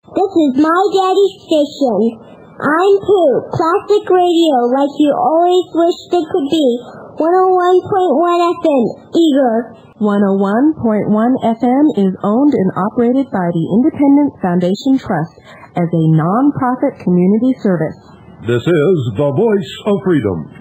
This is my daddy's station. I'm Pooh, classic radio like you always wished it could be. 101.1 FM, Eager. 101.1 FM is owned and operated by the Independent Foundation Trust as a non-profit community service. This is the Voice of Freedom.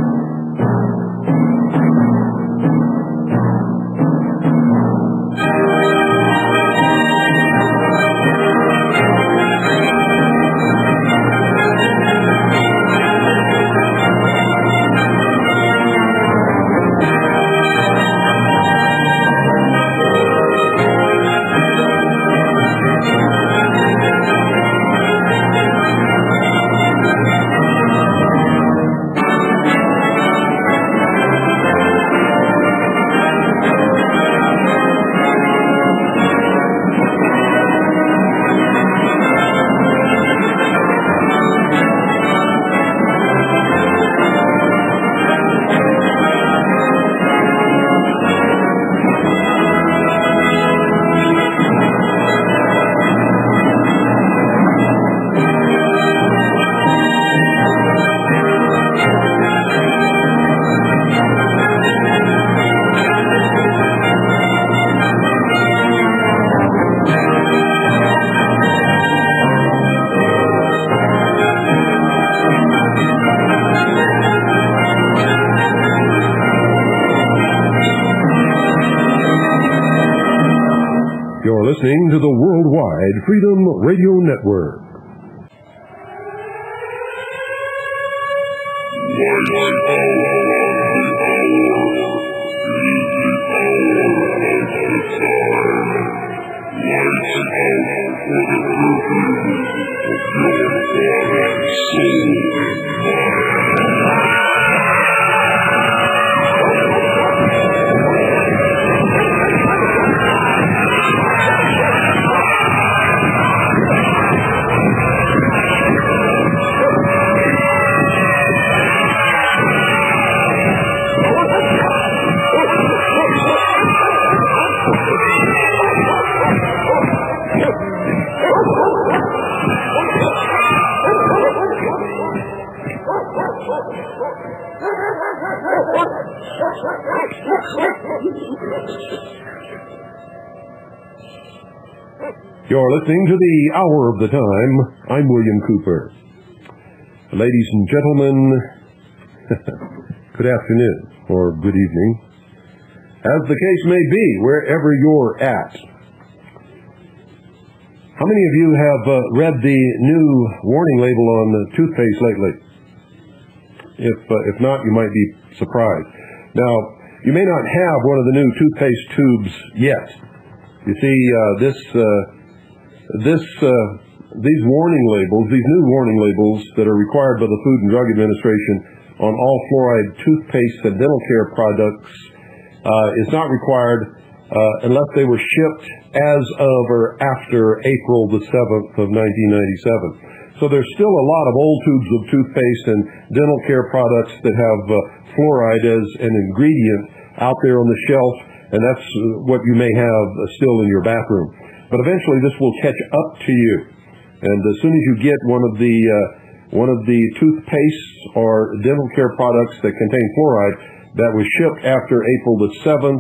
You're listening to the Worldwide Freedom Radio Network. You're listening to the Hour of the Time. I'm William Cooper. Ladies and gentlemen, good afternoon or good evening, as the case may be, wherever you're at. How many of you have read the new warning label on the toothpaste lately? If not, you might be surprised. Now, you may not have one of the new toothpaste tubes yet. You see, these warning labels, these new warning labels that are required by the Food and Drug Administration on all fluoride toothpaste and dental care products is not required unless they were shipped as of or after April the 7th of 1997. So there's still a lot of old tubes of toothpaste and dental care products that have fluoride as an ingredient out there on the shelf, and that's what you may have still in your bathroom. But eventually this will catch up to you. And as soon as you get one of the toothpaste or dental care products that contain fluoride that was shipped after April the 7th,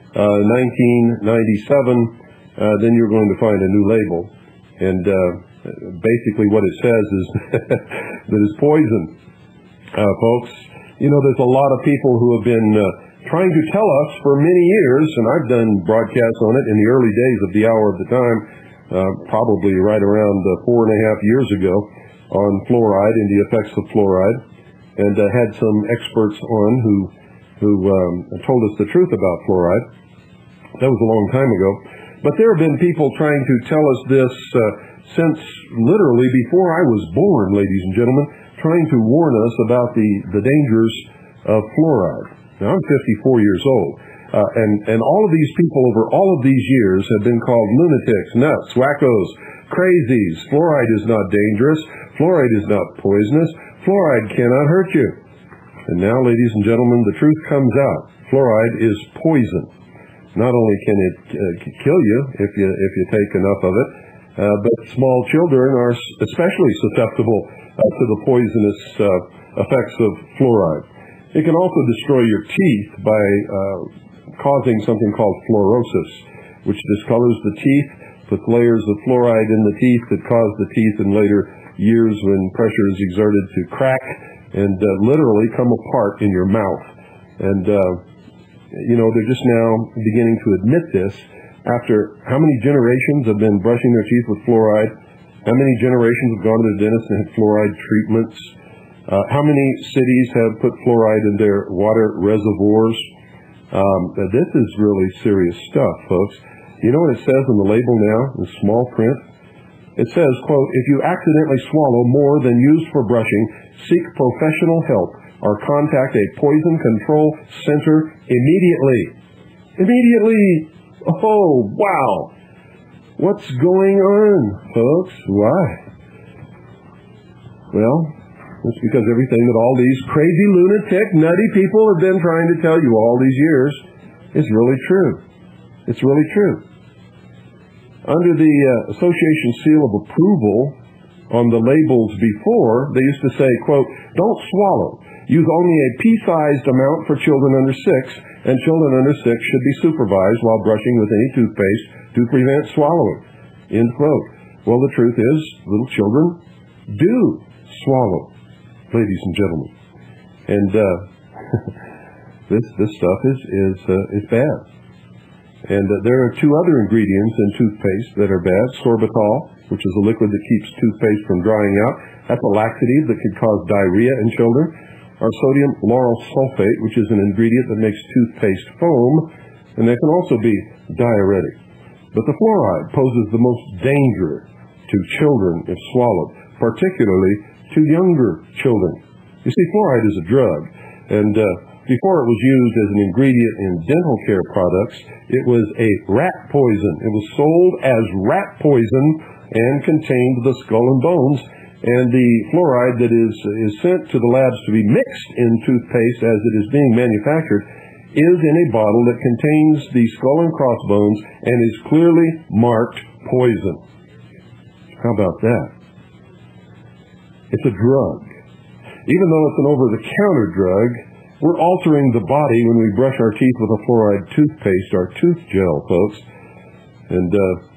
1997, then you're going to find a new label. And basically what it says is that it's poison. Folks, you know, there's a lot of people who have been trying to tell us for many years, and I've done broadcasts on it in the early days of the Hour of the Time, probably right around 4.5 years ago, on fluoride and the effects of fluoride, and had some experts on who told us the truth about fluoride. That was a long time ago. But there have been people trying to tell us this since literally before I was born, ladies and gentlemen, trying to warn us about the dangers of fluoride. Now, I'm 54 years old, and all of these people over all of these years have been called lunatics, nuts, wackos, crazies. Fluoride is not dangerous. Fluoride is not poisonous. Fluoride cannot hurt you. And now, ladies and gentlemen, the truth comes out. Fluoride is poison. Not only can it kill you if you take enough of it, but small children are especially susceptible to the poisonous effects of fluoride. It can also destroy your teeth by causing something called fluorosis, which discolors the teeth, puts layers of fluoride in the teeth that cause the teeth in later years when pressure is exerted to crack and literally come apart in your mouth. And, they're just now beginning to admit this after how many generations have been brushing their teeth with fluoride, how many generations have gone to the dentist and had fluoride treatments, how many cities have put fluoride in their water reservoirs. This is really serious stuff, folks. You know what it says on the label now, in small print? It says, quote, "If you accidentally swallow more than used for brushing, seek professional help or contact a poison control center immediately." Immediately! Oh, wow! What's going on, folks? Why? Well, it's because everything that all these crazy, lunatic, nutty people have been trying to tell you all these years is really true. It's really true. Under the association seal of approval on the labels before, they used to say, quote, "Don't swallow. Use only a pea-sized amount for children under 6, and children under 6 should be supervised while brushing with any toothpaste to prevent swallowing." End quote. Well, the truth is, little children do swallow, ladies and gentlemen. And this stuff is bad. And there are 2 other ingredients in toothpaste that are bad. Sorbitol, which is a liquid that keeps toothpaste from drying out. That's a laxative that can cause diarrhea in children. Or sodium lauryl sulfate, which is an ingredient that makes toothpaste foam, and that can also be diuretic. But the fluoride poses the most danger to children if swallowed, particularly to younger children. You see, fluoride is a drug, and before it was used as an ingredient in dental care products, it was a rat poison. It was sold as rat poison and contained the skull and bones. And the fluoride that is sent to the labs to be mixed in toothpaste as it is being manufactured is in a bottle that contains the skull and crossbones and is clearly marked poison. How about that? It's a drug. Even though it's an over-the-counter drug, we're altering the body when we brush our teeth with a fluoride toothpaste or tooth gel, folks. And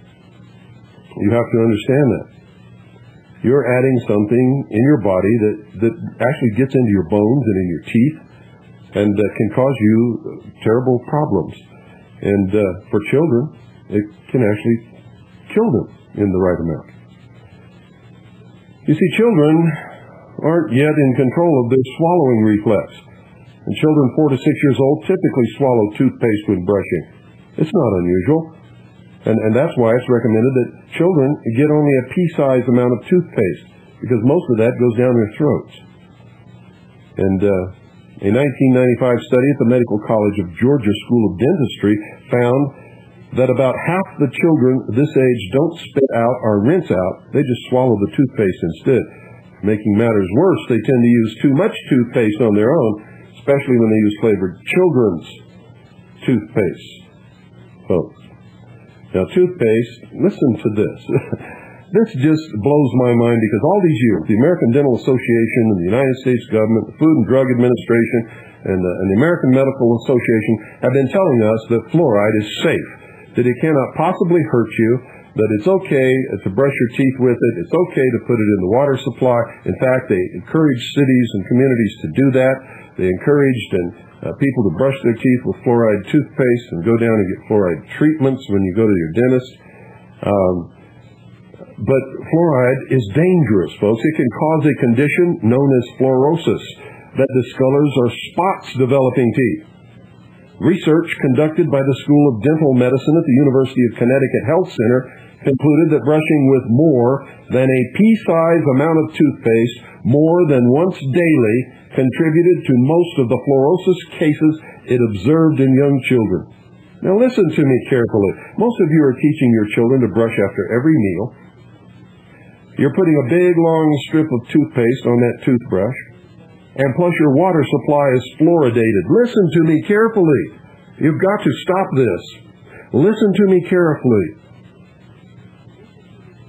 you have to understand that. You're adding something in your body that actually gets into your bones and in your teeth and can cause you terrible problems. And for children, it can actually kill them in the right amount. You see, children aren't yet in control of their swallowing reflex. And children 4 to 6 years old typically swallow toothpaste when brushing. It's not unusual. And that's why it's recommended that children get only a pea-sized amount of toothpaste, because most of that goes down their throats. And a 1995 study at the Medical College of Georgia School of Dentistry found that about half the children this age don't spit out or rinse out. They just swallow the toothpaste instead. Making matters worse, they tend to use too much toothpaste on their own, especially when they use flavored children's toothpaste. Folks. Now, toothpaste, listen to this. This just blows my mind because all these years, the American Dental Association and the United States government, the Food and Drug Administration, and the American Medical Association have been telling us that fluoride is safe, that it cannot possibly hurt you, that it's okay to brush your teeth with it, it's okay to put it in the water supply. In fact, they encourage cities and communities to do that. They encouraged people to brush their teeth with fluoride toothpaste and go down and get fluoride treatments when you go to your dentist. But fluoride is dangerous, folks. It can cause a condition known as fluorosis that discolors or spots developing teeth. Research conducted by the School of Dental Medicine at the University of Connecticut Health Center concluded that brushing with more than a pea-sized amount of toothpaste more than once daily contributed to most of the fluorosis cases it observed in young children. Now listen to me carefully. Most of you are teaching your children to brush after every meal. You're putting a big long strip of toothpaste on that toothbrush, and plus your water supply is fluoridated. Listen to me carefully. You've got to stop this. Listen to me carefully.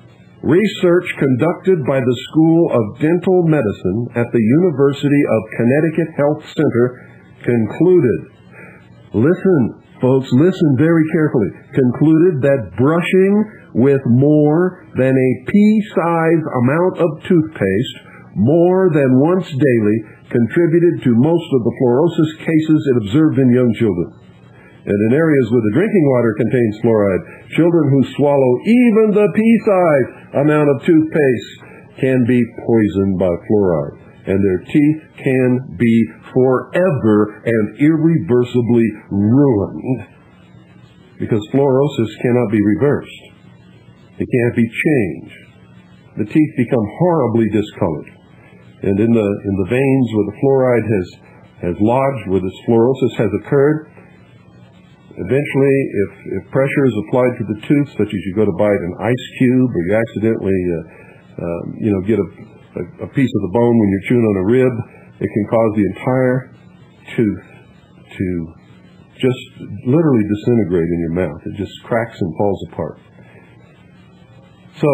Research conducted by the School of Dental Medicine at the University of Connecticut Health Center concluded, listen, folks, listen very carefully, concluded that brushing with more than a pea-size amount of toothpaste more than once daily contributed to most of the fluorosis cases it observed in young children. And in areas where the drinking water contains fluoride, children who swallow even the pea-size amount of toothpaste can be poisoned by fluoride, and their teeth can be forever and irreversibly ruined, because fluorosis cannot be reversed. It can't be changed. The teeth become horribly discolored, and in the veins where the fluoride has lodged, where this fluorosis has occurred, eventually, if pressure is applied to the tooth, such as you go to bite an ice cube, or you accidentally, get a piece of the bone when you're chewing on a rib, it can cause the entire tooth to just literally disintegrate in your mouth. It just cracks and falls apart. So,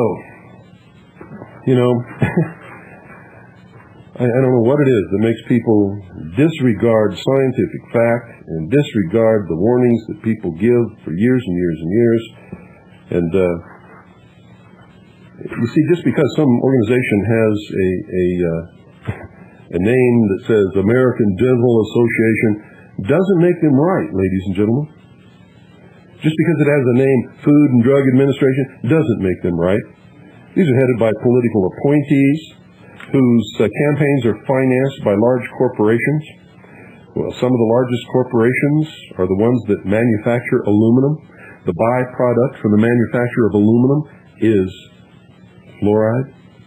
I don't know what it is that makes people disregard scientific fact and disregard the warnings that people give for years and years and years. And you see, just because some organization has a name that says American Dental Association doesn't make them right, ladies and gentlemen. Just because it has the name Food and Drug Administration doesn't make them right. These are headed by political appointees whose campaigns are financed by large corporations. Well, some of the largest corporations are the ones that manufacture aluminum. The byproduct from the manufacture of aluminum is fluoride.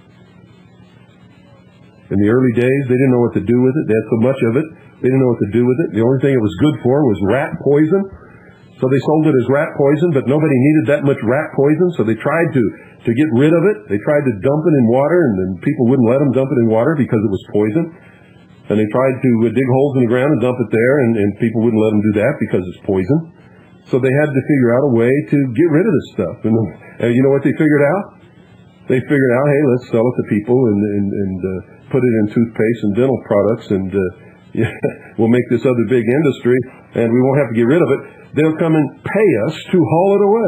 In the early days, they didn't know what to do with it. They had so much of it, they didn't know what to do with it. The only thing it was good for was rat poison. So they sold it as rat poison, but nobody needed that much rat poison, so they tried to get rid of it. They tried to dump it in water, and then people wouldn't let them dump it in water because it was poison. And they tried to dig holes in the ground and dump it there, and people wouldn't let them do that because it's poison. So they had to figure out a way to get rid of this stuff. And you know what they figured out? They figured out, hey, let's sell it to people and put it in toothpaste and dental products, and we'll make this other big industry, and we won't have to get rid of it. They'll come and pay us to haul it away.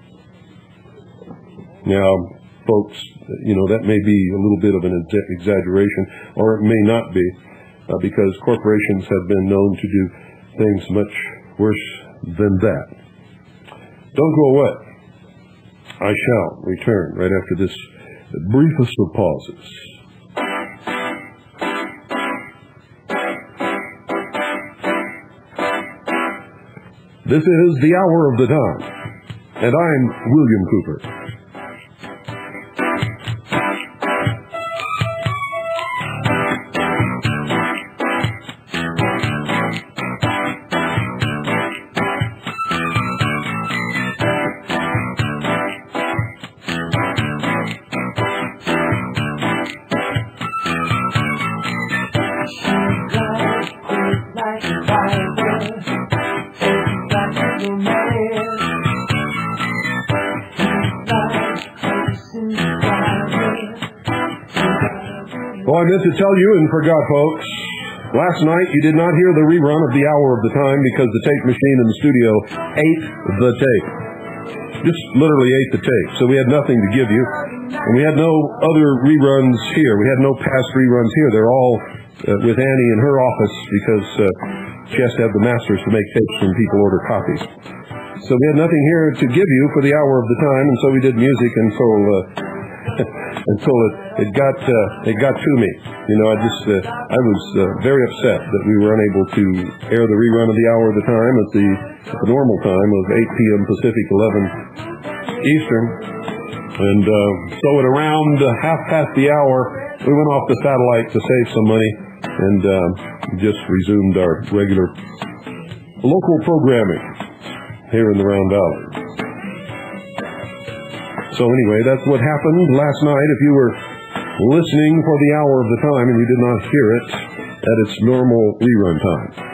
Now, folks, that may be a little bit of an exaggeration, or it may not be, because corporations have been known to do things much worse than that. Don't go away. I shall return right after this briefest of pauses. This is the Hour of the Time, and I'm William Cooper. Well, I meant to tell you and forgot, folks. Last night you did not hear the rerun of the Hour of the Time because the tape machine in the studio ate the tape. Just literally ate the tape. So we had nothing to give you. And we had no other reruns here. We had no past reruns here. They're all with Annie in her office because she has to have the masters to make tapes when people order copies. So we had nothing here to give you for the Hour of the Time, and so we did music until it got to me. I was very upset that we were unable to air the rerun of the Hour of the Time at the normal time of 8 p.m. Pacific, 11 Eastern. And so at around half past the hour, we went off the satellite to save some money and just resumed our regular local programming here in the Round Valley. So anyway, that's what happened last night. If you were listening for the Hour of the Time and you did not hear it at its normal rerun time.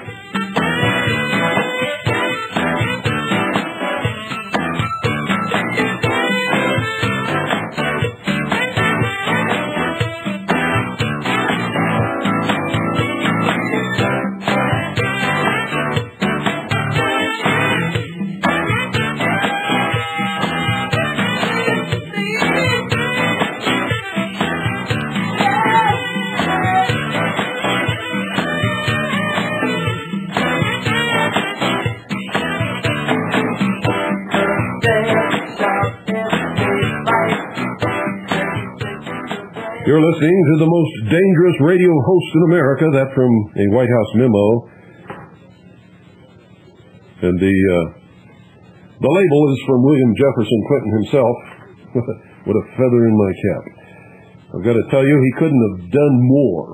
You're listening to the most dangerous radio host in America. That from a White House memo. And the label is from William Jefferson Clinton himself. What a feather in my cap. I've got to tell you, he couldn't have done more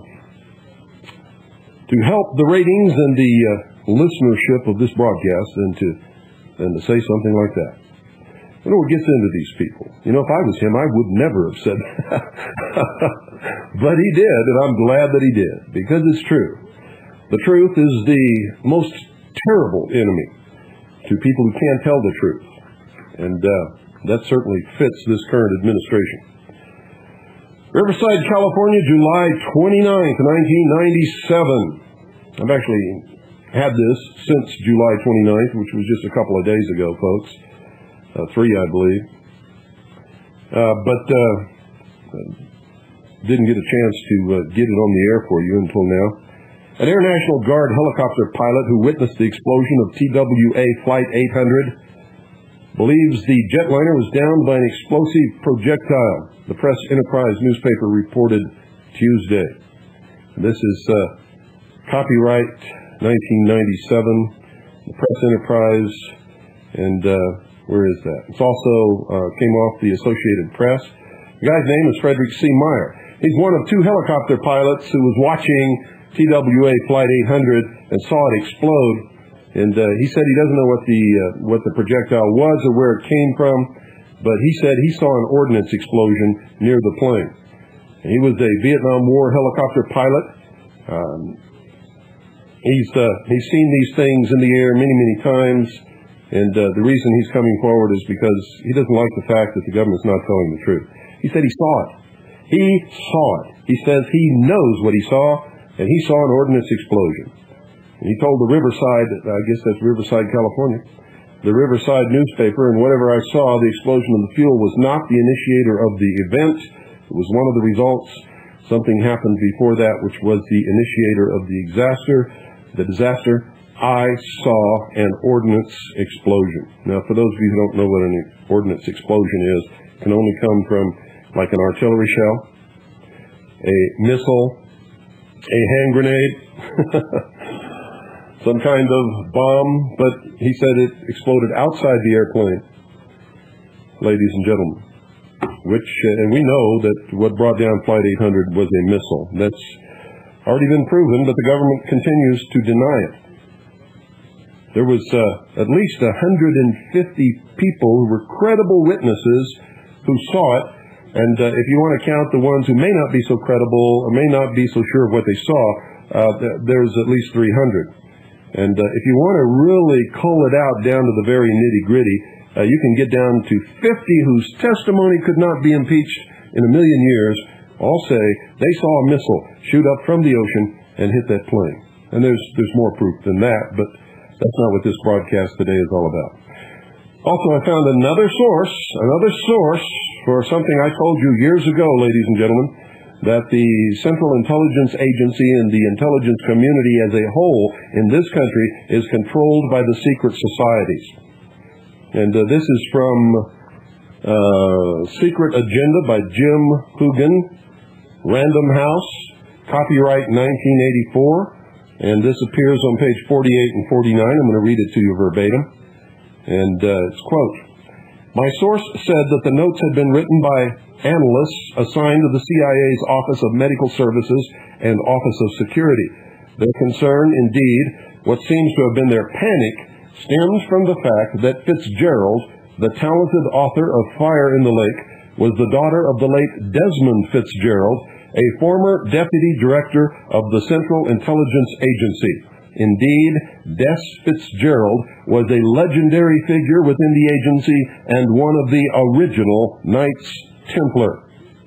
to help the ratings and the listenership of this broadcast than to say something like that. You know what gets into these people? You know, if I was him, I would never have said that. But he did, and I'm glad that he did, because it's true. The truth is the most terrible enemy to people who can't tell the truth. And that certainly fits this current administration. Riverside, California, July 29th, 1997. I've actually had this since July 29th, which was just a couple of days ago, folks. 3, I believe. But didn't get a chance to get it on the air for you until now. An Air National Guard helicopter pilot who witnessed the explosion of TWA Flight 800 believes the jetliner was downed by an explosive projectile, the Press Enterprise newspaper reported Tuesday. This is copyright 1997, the Press Enterprise, and where is that? It's also came off the Associated Press. The guy's name is Frederick C. Meyer. He's one of 2 helicopter pilots who was watching TWA Flight 800 and saw it explode. And he said he doesn't know what the projectile was or where it came from, but he said he saw an ordnance explosion near the plane. And he was a Vietnam War helicopter pilot. He's seen these things in the air many, many times. And the reason he's coming forward is because he doesn't like the fact that the government's not telling the truth. He said he saw it. He saw it. He says he knows what he saw, and he saw an ordnance explosion. And he told the Riverside, I guess that's Riverside, California, the Riverside newspaper, and whatever I saw, the explosion of the fuel was not the initiator of the event. It was one of the results. Something happened before that, which was the initiator of the disaster. I saw an ordnance explosion. Now, for those of you who don't know what an ordnance explosion is, it can only come from like an artillery shell, a missile, a hand grenade, some kind of bomb, but he said it exploded outside the airplane, ladies and gentlemen, and we know that what brought down Flight 800 was a missile. That's already been proven, but the government continues to deny it. There was at least 150 people who were credible witnesses who saw it. And if you want to count the ones who may not be so credible or may not be so sure of what they saw, there's at least 300. And if you want to really cull it out down to the very nitty-gritty, you can get down to 50 whose testimony could not be impeached in a million years. All say they saw a missile shoot up from the ocean and hit that plane. And there's more proof than that, but that's not what this broadcast today is all about. Also, I found another source for something I told you years ago, ladies and gentlemen, that the Central Intelligence Agency and the intelligence community as a whole in this country is controlled by the secret societies. And this is from Secret Agenda by Jim Hougan, Random House, copyright 1984. And this appears on page 48 and 49. I'm going to read it to you verbatim. And it's, quote, "My source said that the notes had been written by analysts assigned to the CIA's Office of Medical Services and Office of Security. Their concern, indeed, what seems to have been their panic, stems from the fact that Fitzgerald, the talented author of Fire in the Lake, was the daughter of the late Desmond Fitzgerald, a former deputy director of the Central Intelligence Agency. Indeed, Des Fitzgerald was a legendary figure within the agency and one of the original Knights Templar."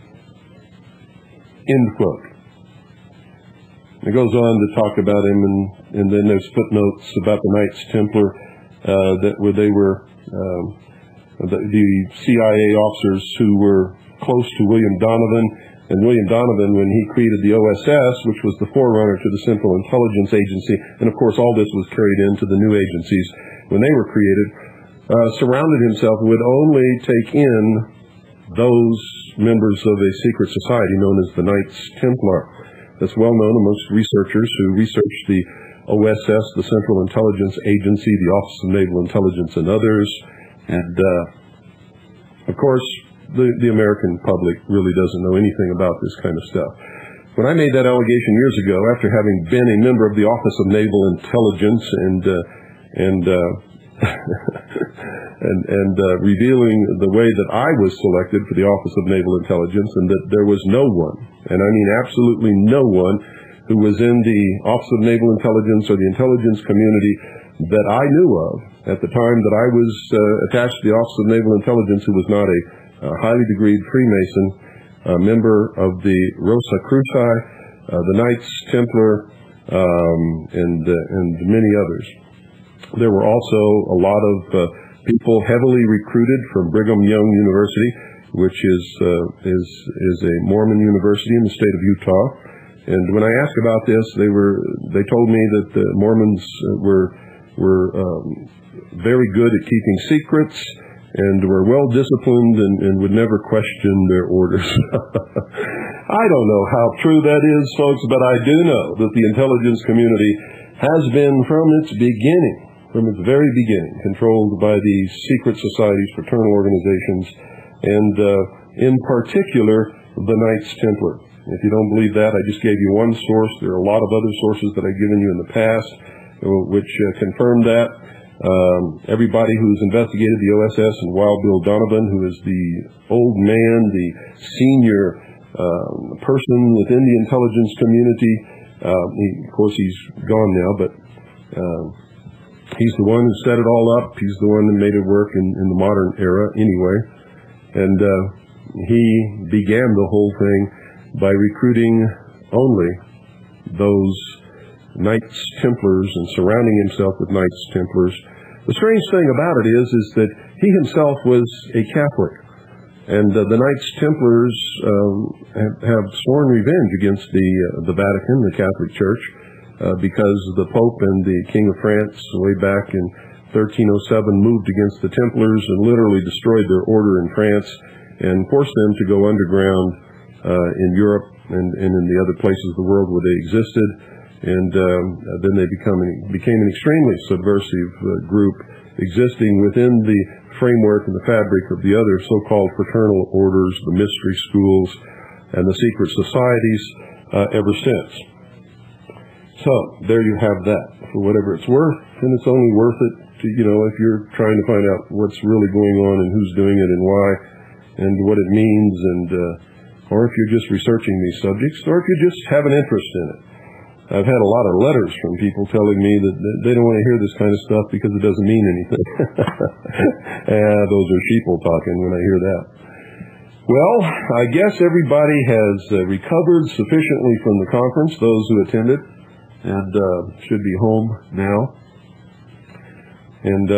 End quote. It goes on to talk about him, and then there's footnotes about the Knights Templar where they were the CIA officers who were close to William Donovan. And William Donovan, when he created the OSS, which was the forerunner to the Central Intelligence Agency, and of course all this was carried into the new agencies when they were created, surrounded himself, would only take in those members of a secret society known as the Knights Templar. That's well known amongst researchers who research the OSS, the Central Intelligence Agency, the Office of Naval Intelligence, and others. And, of course, the American public really doesn't know anything about this kind of stuff. When I made that allegation years ago, after having been a member of the Office of Naval Intelligence and revealing the way that I was selected for the Office of Naval Intelligence, and that there was no one, and I mean absolutely no one, who was in the Office of Naval Intelligence or the intelligence community that I knew of at the time that I was attached to the Office of Naval Intelligence who was not a highly degreed Freemason, a member of the Rosicrucians, the Knights Templar, and many others. There were also a lot of people heavily recruited from Brigham Young University, which is a Mormon university in the state of Utah. And when I asked about this, they told me that the Mormons were very good at keeping secrets and were well disciplined and would never question their orders. I don't know how true that is, folks, but I do know that the intelligence community has been from its very beginning, controlled by these secret societies, fraternal organizations, and in particular, the Knights Templar. If you don't believe that, I just gave you one source. There are a lot of other sources that I've given you in the past which confirm that. Everybody who's investigated the OSS and Wild Bill Donovan, who is the old man, the senior person within the intelligence community, of course he's gone now, but he's the one who set it all up. He's the one that made it work in the modern era anyway. And he began the whole thing by recruiting only those Knights Templars and surrounding himself with Knights Templars. The strange thing about it is that he himself was a Catholic, and the Knights Templars have sworn revenge against the Vatican, the Catholic Church, because the Pope and the King of France, way back in 1307, moved against the Templars and literally destroyed their order in France and forced them to go underground in Europe and in the other places of the world where they existed. And then they became an extremely subversive group existing within the framework and the fabric of the other so-called fraternal orders, the mystery schools, and the secret societies ever since. So there you have that for whatever it's worth, and it's only worth it to, if you're trying to find out what's really going on and who's doing it and why and what it means, and or if you're just researching these subjects, or if you just have an interest in it. I've had a lot of letters from people telling me that they don't want to hear this kind of stuff because it doesn't mean anything. Those are sheeple talking when I hear that. Well, I guess everybody has recovered sufficiently from the conference, those who attended, and should be home now. And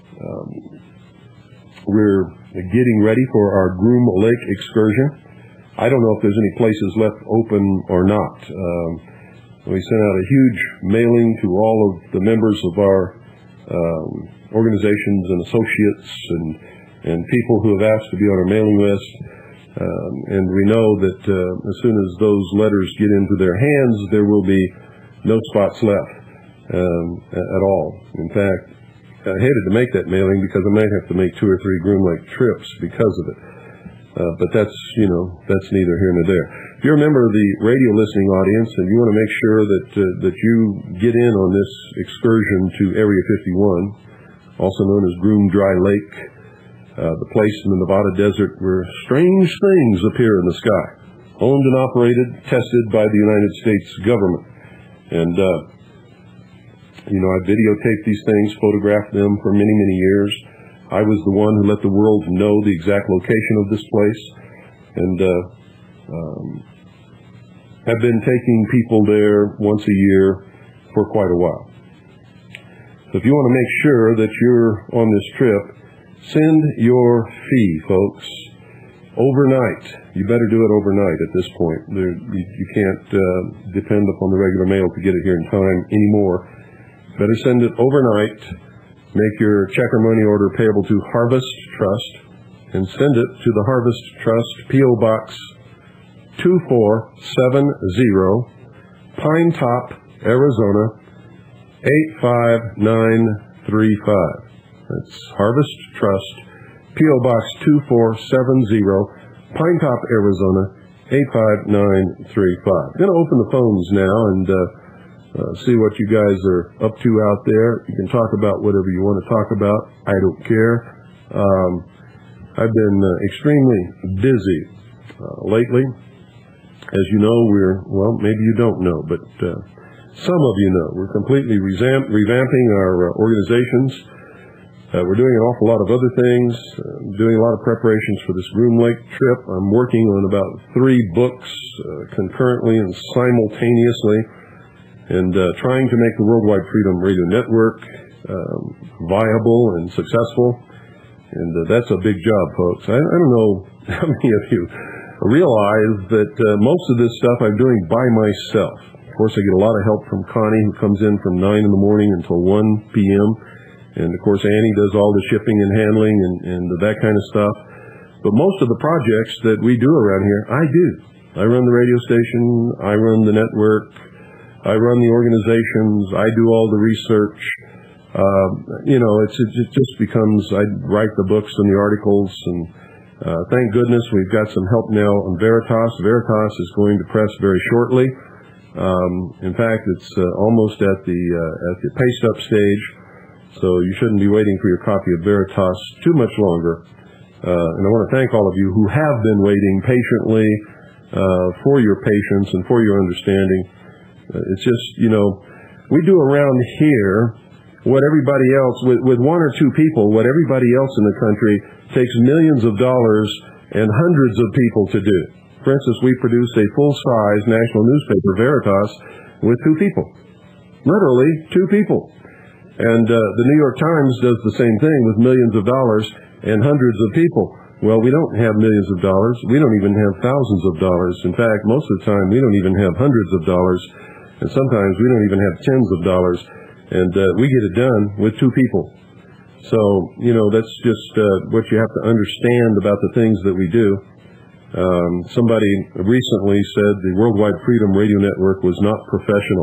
we're getting ready for our Groom Lake excursion. I don't know if there's any places left open or not. We sent out a huge mailing to all of the members of our organizations and associates and people who have asked to be on our mailing list. And we know that as soon as those letters get into their hands, there will be no spots left at all. In fact, I hated to make that mailing because I might have to make 2 or 3 Groom Lake trips because of it. But that's neither here nor there. If you're a member of the radio listening audience and you want to make sure that you get in on this excursion to Area 51, also known as Groom Dry Lake, the place in the Nevada desert where strange things appear in the sky, owned and operated, tested by the United States government. And, I videotaped these things, photographed them for many, many years. I was the one who let the world know the exact location of this place, and have been taking people there once a year for quite a while. So if you want to make sure that you're on this trip, send your fee, folks, overnight. You better do it overnight at this point. You can't depend upon the regular mail to get it here in time anymore. Better send it overnight. Make your check or money order payable to Harvest Trust, and send it to the Harvest Trust, P.O. Box 2470, Pine Top, Arizona 85935. That's Harvest Trust, P.O. Box 2470, Pine Top, Arizona 85935. Going to open the phones now and see what you guys are up to out there. You can talk about whatever you want to talk about. I don't care. I've been extremely busy lately. As you know, maybe you don't know, but some of you know, we're completely revamping our organizations. We're doing an awful lot of other things, doing a lot of preparations for this Groom Lake trip. I'm working on about 3 books concurrently and simultaneously, and trying to make the Worldwide Freedom Radio Network viable and successful. And that's a big job, folks. I don't know how many of you realize that most of this stuff I'm doing by myself. Of course, I get a lot of help from Connie, who comes in from 9 in the morning until 1 p.m., and, of course, Annie does all the shipping and handling and that kind of stuff. But most of the projects that we do around here, I do. I run the radio station. I run the network. I run the organizations. I do all the research. It just becomes, I write the books and the articles. And thank goodness we've got some help now on Veritas. Veritas is going to press very shortly. In fact, it's almost at the paste-up stage. So you shouldn't be waiting for your copy of Veritas too much longer. And I want to thank all of you who have been waiting patiently for your patience and for your understanding. It's just, we do around here what everybody else, with 1 or 2 people, what everybody else in the country takes millions of dollars and hundreds of people to do. For instance, we produce a full-size national newspaper, Veritas, with 2 people. Literally 2 people. And the New York Times does the same thing with millions of dollars and hundreds of people. Well, we don't have millions of dollars. We don't even have thousands of dollars. In fact, most of the time, we don't even have hundreds of dollars. And sometimes we don't even have tens of dollars. And we get it done with 2 people. So, that's just what you have to understand about the things that we do. Somebody recently said the Worldwide Freedom Radio Network was not professional.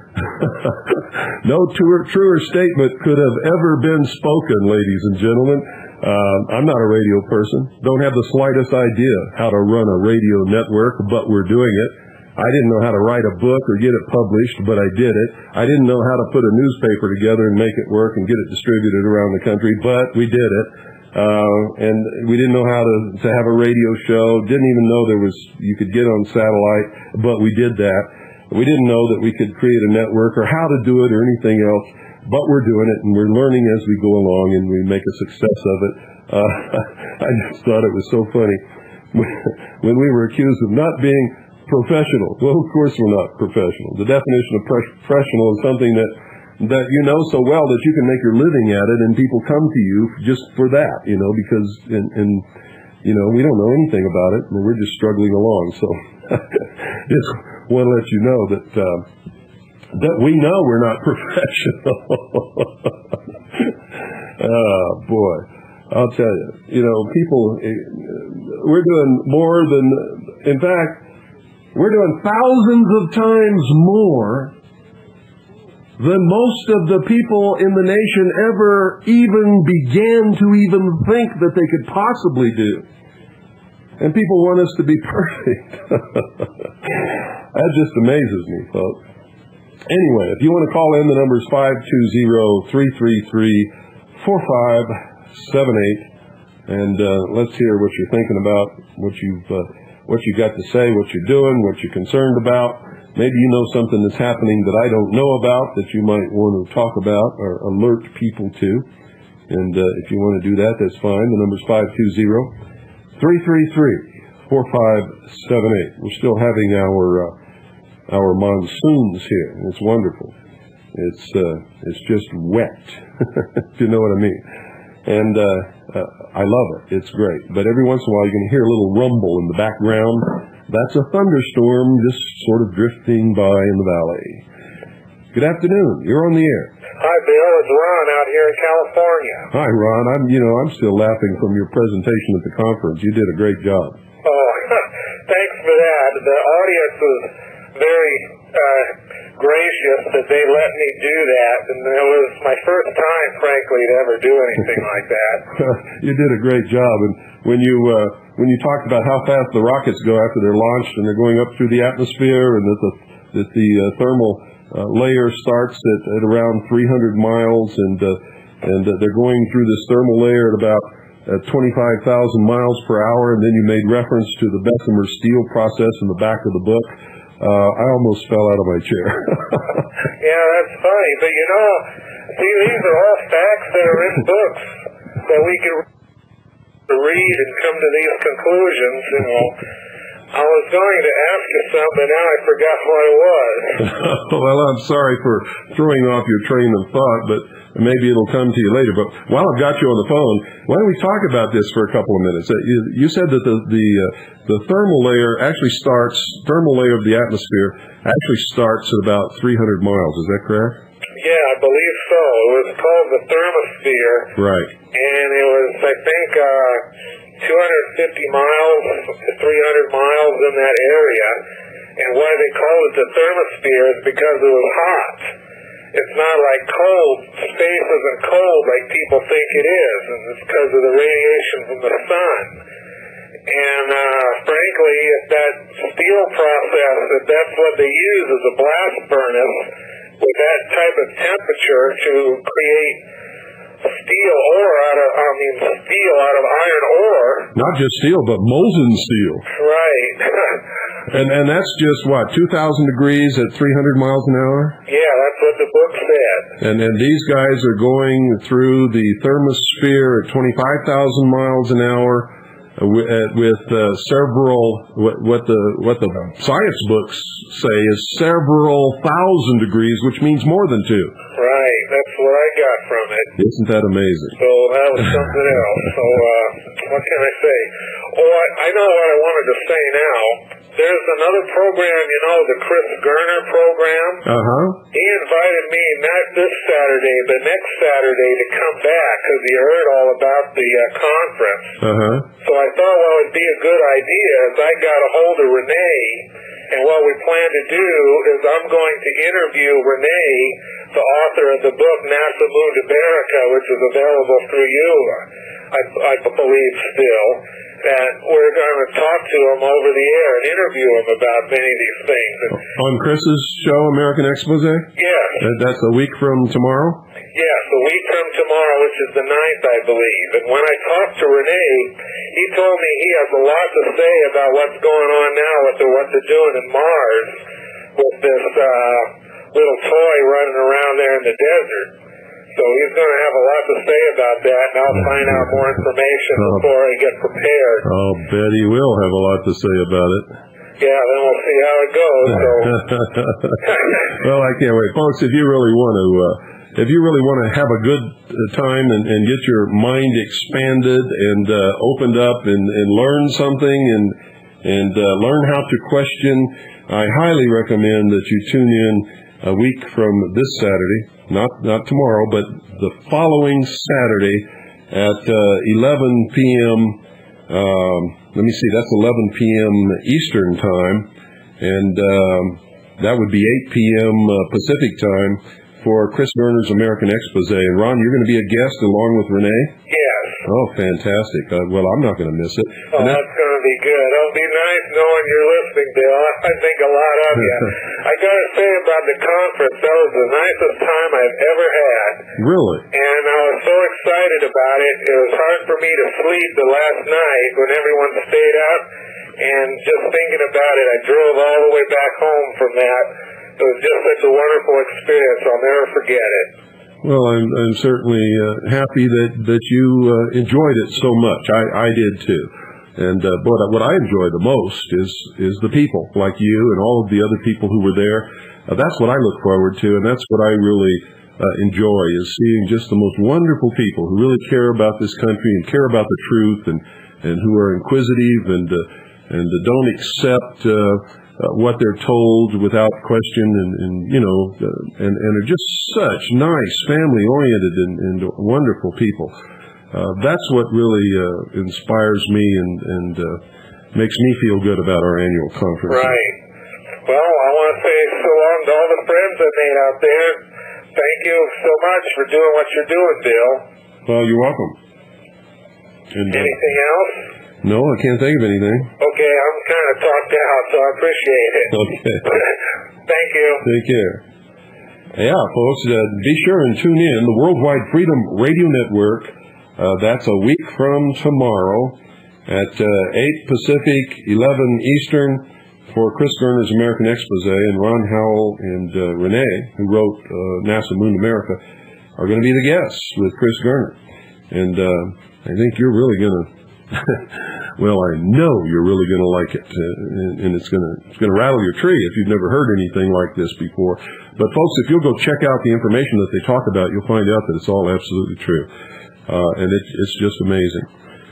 No truer statement could have ever been spoken, ladies and gentlemen. I'm not a radio person. Don't have the slightest idea how to run a radio network, but we're doing it. I didn't know how to write a book or get it published, but I did it. I didn't know how to put a newspaper together and make it work and get it distributed around the country, but we did it. And we didn't know how to have a radio show. Didn't even know you could get on satellite, but we did that. We didn't know that we could create a network or how to do it or anything else, but we're doing it, and we're learning as we go along, and we make a success of it. I just thought it was so funny when we were accused of not being professional. Well, of course we're not professional. The definition of professional is something that you know so well that you can make your living at it, and people come to you just for that, because we don't know anything about it, and we're just struggling along. So just want to let you know that we know we're not professional. Oh, boy. I'll tell you. People, we're doing more than, in fact, we're doing thousands of times more than most of the people in the nation ever even began to even think that they could possibly do. And people want us to be perfect. That just amazes me, folks. Anyway, if you want to call in, the number is 520-333-4578. And let's hear what you're thinking about, what you got to say, what you're doing, what you're concerned about. Maybe you know something that's happening that I don't know about that you might want to talk about or alert people to. And if you want to do that, that's fine. The number is 520-333-4578. We're still having our monsoons here. It's wonderful. It's just wet, if you know what I mean. And I love it. It's great. But every once in a while, you can hear a little rumble in the background. That's a thunderstorm just sort of drifting by in the valley. Good afternoon. You're on the air. Hi, Bill. It's Ron out here in California. Hi, Ron. I'm still laughing from your presentation at the conference. You did a great job. Oh, thanks for that. The audience was very gracious that they let me do that, and it was my first time, frankly, to ever do anything like that. You did a great job, and when you talked about how fast the rockets go after they're launched and they're going up through the atmosphere, and that the thermal layer starts at around 300 miles, and they're going through this thermal layer at about 25,000 miles per hour, and then you made reference to the Bessemer steel process in the back of the book. I almost fell out of my chair. Yeah, that's funny, but see, these are all facts that are in books that we can read and come to these conclusions. I was going to ask you something, but now I forgot what it was. Well, I'm sorry for throwing off your train of thought, but maybe it'll come to you later. But while I've got you on the phone, why don't we talk about this for a couple of minutes? You said that the thermal layer thermal layer of the atmosphere actually starts at about 300 miles. Is that correct? Yeah, I believe so. It was called the thermosphere. Right. And it was, I think, 250 miles, 300 miles in that area. And why they called it the thermosphere is because it was hot. It's not like cold. Space isn't cold like people think it is, and it's because of the radiation from the sun. And frankly, if that steel process, if that's what they use as a blast furnace, with that type of temperature to create steel out of iron ore. Not just steel, but molten steel. Right. And that's just, 2,000 degrees at 300 miles an hour? Yeah, that's what the book said. And these guys are going through the thermosphere at 25,000 miles an hour with several, what the science books say is several thousand degrees, which means more than 2. Right, that's what I got from it. Isn't that amazing? So that was something else. So what can I say? I know what I wanted to say now. There's another program, the Chris Gerner program. Uh-huh. He invited me, not this Saturday, but next Saturday, to come back because he heard all about the conference. Uh-huh. So I thought what would be a good idea is I got a hold of Renee, and what we plan to do is I'm going to interview Renee, the author of the book NASA Moved America, which is available through you, I believe still. And we're going to talk to him over the air and interview him about many of these things. On Chris's show, American Expose? Yes. That's a week from tomorrow? Yes, a week from tomorrow, which is the 9th, I believe. And when I talked to Renee, he told me he has a lot to say about what's going on now with what they're doing in Mars with this little toy running around there in the desert. So he's going to have a lot to say about that, and I'll find out more information before I get prepared. I'll bet he will have a lot to say about it. Yeah, then we'll see how it goes. So. Well, I can't wait. Folks, if you really want to have a good time and get your mind expanded and opened up and learn something and learn how to question, I highly recommend that you tune in a week from this Saturday, not tomorrow, but the following Saturday at 11 p.m. Let me see, that's 11 p.m. Eastern time, and that would be 8 p.m. Pacific time for Chris Gerner's American Expose. And Ron, you're going to be a guest along with Renee? Yes. Oh, fantastic. Well, I'm not going to miss it. Oh, that's going to be good. It'll be nice knowing you're listening, Bill. I think a lot of you. I got to say about the conference, that was the nicest time I've ever had. Really? And I was so excited about it. It was hard for me to sleep the last night when everyone stayed up. And just thinking about it, I drove all the way back home from that. It was just such a wonderful experience. I'll never forget it. Well, I'm certainly happy that you enjoyed it so much. I did too. And what I enjoy the most is the people like you and all of the other people who were there. That's what I look forward to, and that's what I really enjoy, is seeing just the most wonderful people who really care about this country and care about the truth, and who are inquisitive and don't accept what they're told without question, and are just such nice, family-oriented and wonderful people. That's what really inspires me and makes me feel good about our annual conference. Right. Well, I want to say so long to all the friends I made out there. Thank you so much for doing what you're doing, Bill. Well, you're welcome. And, anything else? No, I can't think of anything. Okay, I'm kind of talked out, so I appreciate it. Okay. Thank you. Take care. Yeah, folks, be sure and tune in. The Worldwide Freedom Radio Network, that's a week from tomorrow at 8 Pacific, 11 Eastern for Chris Gerner's American Expose, and Ron Howell and Renee, who wrote NASA Moon America, are going to be the guests with Chris Gerner. And I think you're really going to, well, I know you're really going to like it, and it's going to rattle your tree if you've never heard anything like this before. But folks, if you'll go check out the information that they talk about, you'll find out that it's all absolutely true, and it's just amazing.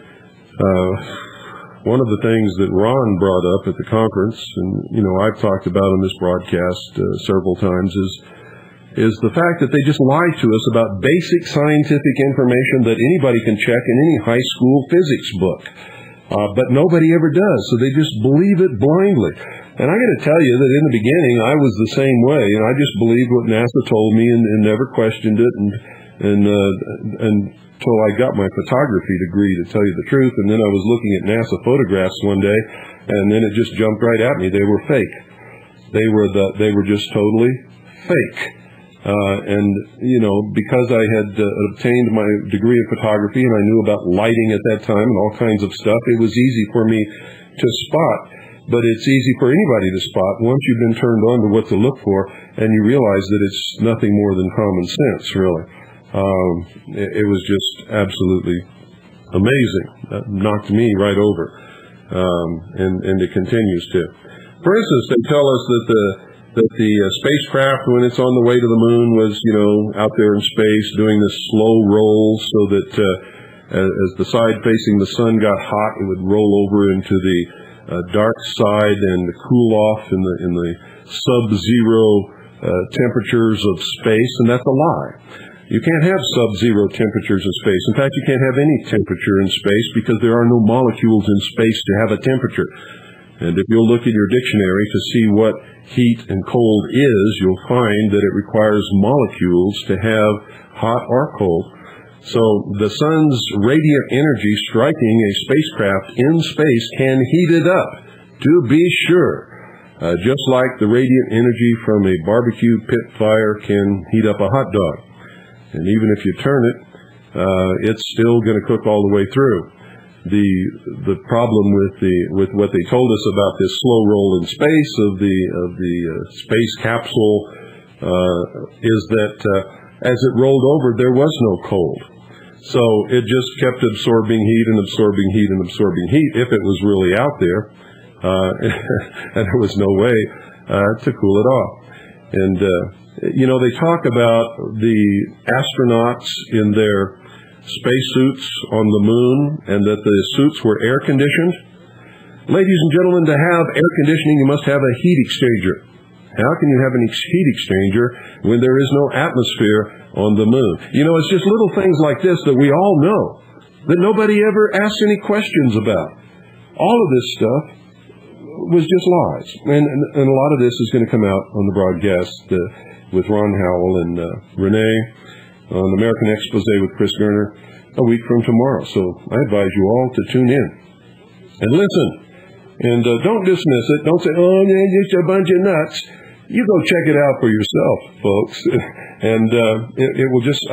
One of the things that Ron brought up at the conference, and I've talked about on this broadcast several times, is the fact that they just lie to us about basic scientific information that anybody can check in any high school physics book. But nobody ever does, so they just believe it blindly. And I got to tell you that in the beginning, I was the same way, and I just believed what NASA told me and never questioned it, and until I got my photography degree, to tell you the truth. And then I was looking at NASA photographs one day, and then it just jumped right at me. They were fake. They were just totally fake. And because I had obtained my degree of photography and I knew about lighting at that time and all kinds of stuff, it was easy for me to spot. But it's easy for anybody to spot once you've been turned on to what to look for, and you realize that it's nothing more than common sense, really. It was just absolutely amazing. That knocked me right over, and it continues to. For instance, they tell us that the spacecraft, when it's on the way to the moon, was out there in space doing this slow roll, so that as the side facing the sun got hot, it would roll over into the dark side and cool off in the sub-zero temperatures of space, and that's a lie. You can't have sub-zero temperatures in space. In fact, you can't have any temperature in space because there are no molecules in space to have a temperature. And if you'll look at your dictionary to see what heat and cold is, you'll find that it requires molecules to have hot or cold. So the sun's radiant energy striking a spacecraft in space can heat it up, to be sure. Just like the radiant energy from a barbecue pit fire can heat up a hot dog. And even if you turn it, it's still going to cook all the way through. The problem with what they told us about this slow roll in space of the space capsule is that as it rolled over, there was no cold. So it just kept absorbing heat and absorbing heat and absorbing heat if it was really out there, and there was no way to cool it off. And they talk about the astronauts in their spacesuits on the moon, and that the suits were air conditioned. Ladies and gentlemen, to have air conditioning, you must have a heat exchanger. How can you have an heat exchanger when there is no atmosphere on the moon? It's just little things like this that we all know, that nobody ever asks any questions about. All of this stuff was just lies. And a lot of this is going to come out on the broadcast with Ron Howell and Renee on American Expose with Chris Gerner a week from tomorrow. So I advise you all to tune in and listen. And don't dismiss it. Don't say, oh, man, just a bunch of nuts. You go check it out for yourself, folks. And it will just,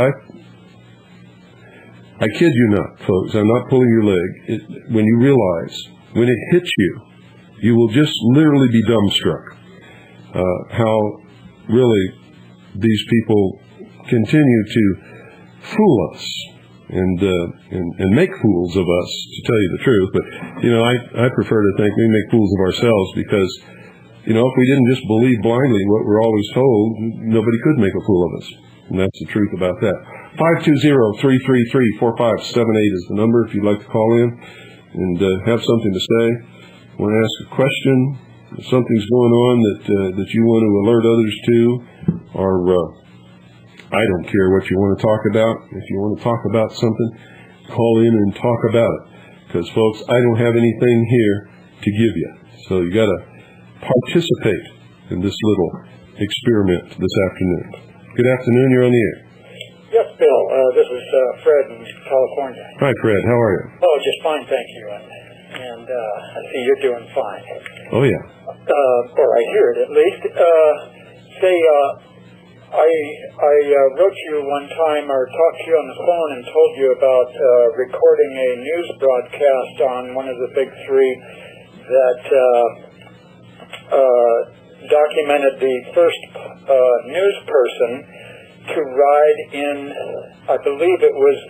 I kid you not, folks. I'm not pulling your leg. When you realize, when it hits you, you will just literally be dumbstruck. How really these people continue to fool us and make fools of us, to tell you the truth. But I prefer to think we make fools of ourselves, because if we didn't just believe blindly what we're always told, nobody could make a fool of us. And that's the truth about that. 520-333-4578 is the number if you'd like to call in and have something to say. Want to ask a question, if something's going on that you want to alert others to, or I don't care what you want to talk about. If you want to talk about something, call in and talk about it. Because, folks, I don't have anything here to give you. So you got to participate in this little experiment this afternoon. Good afternoon. You're on the air. Yes, Bill. This is Fred in California. Hi, Fred. How are you? Oh, just fine, thank you. And I see you're doing fine. Oh, yeah. Or I hear it at least. I wrote you one time or talked to you on the phone and told you about recording a news broadcast on one of the big three that documented the first news person to ride in, I believe it was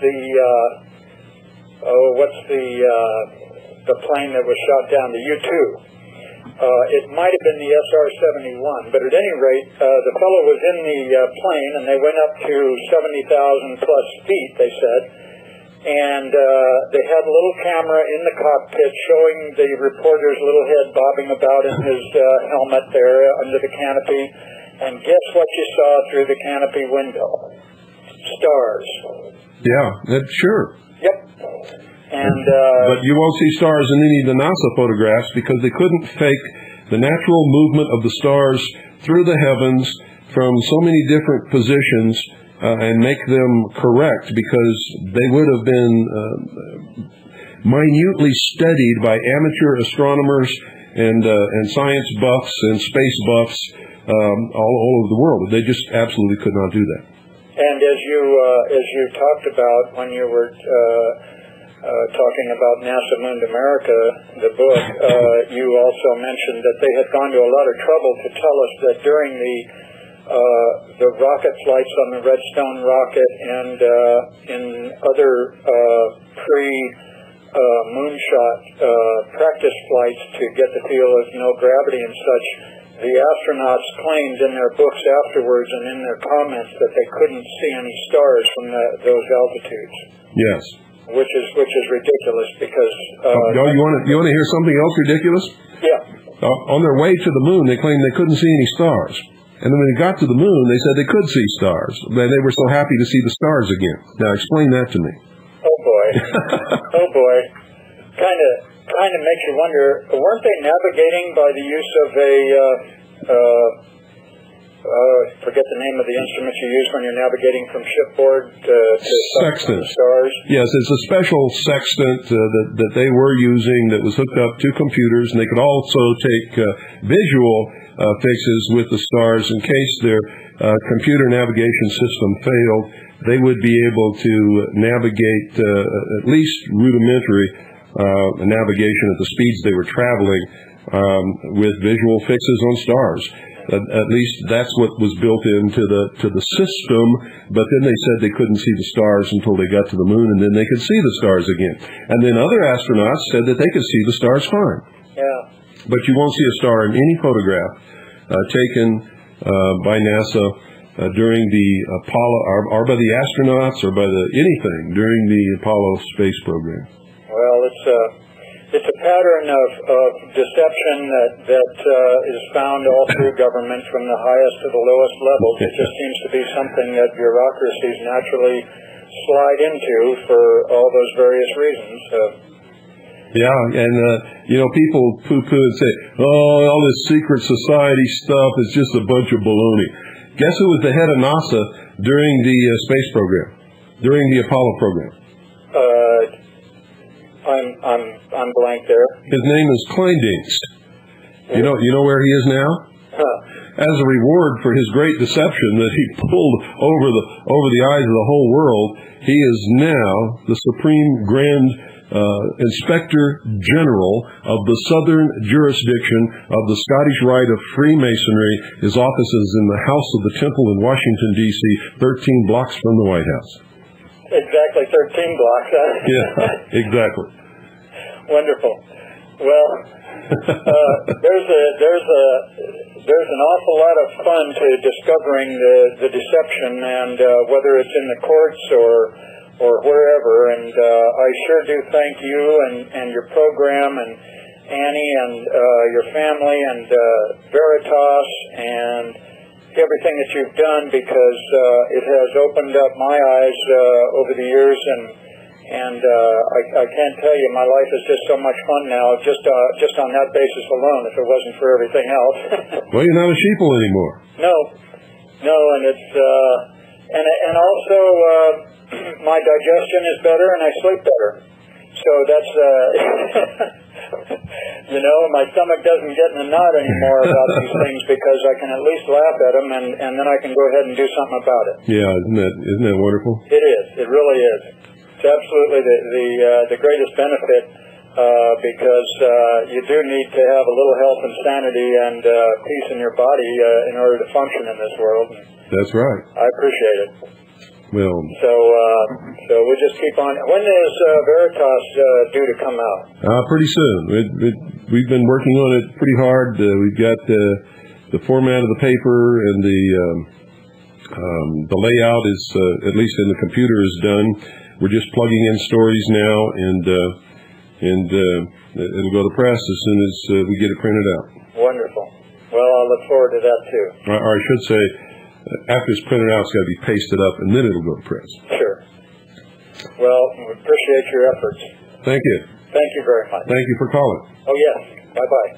the plane that was shot down, the U-2. It might have been the SR-71, but at any rate, the fellow was in the plane, and they went up to 70,000 plus feet, they said, and they had a little camera in the cockpit showing the reporter's little head bobbing about in his helmet there under the canopy, and guess what you saw through the canopy window? Stars. Yeah, sure. Yep. And but you won't see stars in any of the NASA photographs because they couldn't fake the natural movement of the stars through the heavens from so many different positions and make them correct, because they would have been minutely studied by amateur astronomers and science buffs and space buffs all over the world. They just absolutely could not do that. And as you talked about when you were talking about NASA Moon America, the book, you also mentioned that they had gone to a lot of trouble to tell us that during the rocket flights on the Redstone rocket and in other pre-moonshot practice flights to get the feel of no gravity and such, the astronauts claimed in their books afterwards and in their comments that they couldn't see any stars from those altitudes. Yes. Which is ridiculous because... you want to hear something else ridiculous? Yeah. On their way to the moon, they claimed they couldn't see any stars. And then when they got to the moon, they said they could see stars. They were so happy to see the stars again. Now, explain that to me. Oh, boy. Oh, boy. Kind of makes you wonder, weren't they navigating by the use of forget the name of the instruments you use when you're navigating from shipboard to sextant. Stars? Yes, it's a special sextant that they were using that was hooked up to computers, and they could also take visual fixes with the stars in case their computer navigation system failed. They would be able to navigate at least rudimentary navigation at the speeds they were traveling with visual fixes on stars. At least that's what was built into the system, but then they said they couldn't see the stars until they got to the moon, and then they could see the stars again. And then other astronauts said that they could see the stars fine. Yeah. But you won't see a star in any photograph taken by NASA during the Apollo, or by the astronauts, or by anything during the Apollo space program. Well, it's a pattern of deception that is found all through government, from the highest to the lowest levels. It just seems to be something that bureaucracies naturally slide into for all those various reasons. Yeah, and people poo-poo and say, "Oh, all this secret society stuff is just a bunch of baloney." Guess who was the head of NASA during the space program, during the Apollo program? I'm blank there. His name is Kleindienst. You know where he is now? As a reward for his great deception that he pulled over the eyes of the whole world, he is now the Supreme Grand Inspector General of the Southern Jurisdiction of the Scottish Rite of Freemasonry. His office is in the House of the Temple in Washington, D.C., 13 blocks from the White House. Exactly 13 blocks, huh? Yeah, exactly. Wonderful. Well, there's an awful lot of fun to discovering the deception, and whether it's in the courts or wherever. And I sure do thank you and your program Annie and your family and Veritas and everything that you've done, because it has opened up my eyes over the years, and I can't tell you, my life is just so much fun now, just on that basis alone, if it wasn't for everything else. Well, you're not a sheeple anymore. No, and it's and also my digestion is better and I sleep better. So that's my stomach doesn't get in a knot anymore about these things, because I can at least laugh at them, and then I can go ahead and do something about it. Yeah, isn't that wonderful? It is. It really is. It's absolutely the greatest benefit, because you do need to have a little health and sanity and peace in your body in order to function in this world. That's right. I appreciate it. Well, so we'll just keep on. When is Veritas due to come out? Pretty soon. We've been working on it pretty hard. We've got the format of the paper, and the layout is, at least in the computer, is done. We're just plugging in stories now, and it'll go to press as soon as we get it printed out. Wonderful. Well, I'll look forward to that too. Or I should say, after it's printed out, it's got to be pasted up, and then it'll go to press. Sure. Well, we appreciate your efforts. Thank you. Thank you very much. Thank you for calling. Oh, yes. Bye-bye.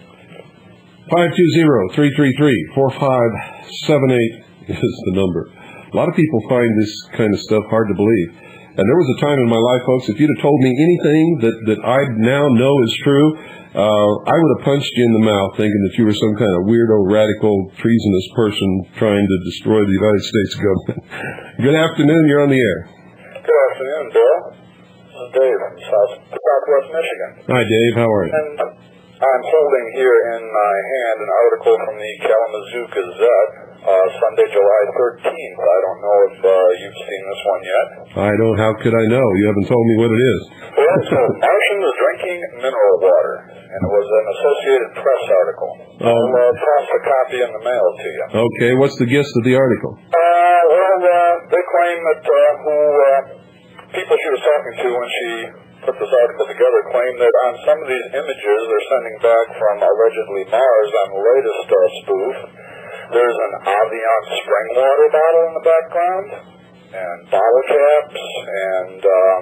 520-333-4578 is the number. A lot of people find this kind of stuff hard to believe. And there was a time in my life, folks, if you'd have told me anything that I now know is true, I would have punched you in the mouth thinking that you were some kind of weirdo, radical, treasonous person trying to destroy the United States government. Good afternoon. You're on the air. Good afternoon, Bill. This is Dave from Southwest Michigan. Hi, Dave. How are you? And I'm holding here in my hand an article from the Kalamazoo Gazette, Sunday, July 13th. I don't know if you've seen this one yet. I don't. How could I know? You haven't told me what it is. Well, so Martians drinking mineral water, and it was an Associated Press article. I'll toss a copy in the mail to you. Okay. What's the gist of the article? They claim that people she was talking to when she put this article together claim that on some of these images they're sending back from allegedly Mars on the latest spoof, there's an Avion spring water bottle in the background, and bottle caps, and